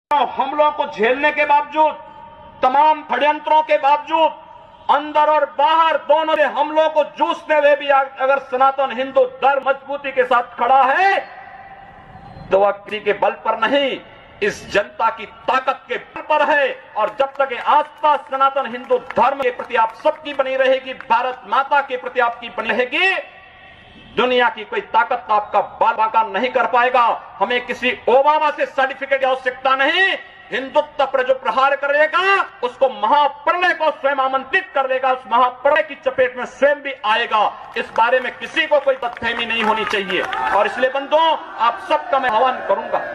हमलों को झेलने के बावजूद, तमाम षड्यंत्रों के बावजूद, अंदर और बाहर दोनों से हमलों को जूझते हुए भी अगर सनातन हिंदू धर्म मजबूती के साथ खड़ा है तो वह किसी के बल पर नहीं, इस जनता की ताकत के बल पर है। और जब तक आस्था सनातन हिंदू धर्म के प्रति आप सबकी बनी रहेगी, भारत माता के प्रति आपकी बनी रहेगी, दुनिया की कोई ताकत आपका बाल बाका नहीं कर पाएगा। हमें किसी ओबामा से सर्टिफिकेट की आवश्यकता नहीं। हिंदुत्व पर जो प्रहार करेगा उसको महाप्रलय को स्वयं आमंत्रित कर देगा, उस महाप्रलय की चपेट में स्वयं भी आएगा। इस बारे में किसी को कोई गलतफहमी नहीं होनी चाहिए। और इसलिए बंधुओं, आप सबका मैं आह्वान करूंगा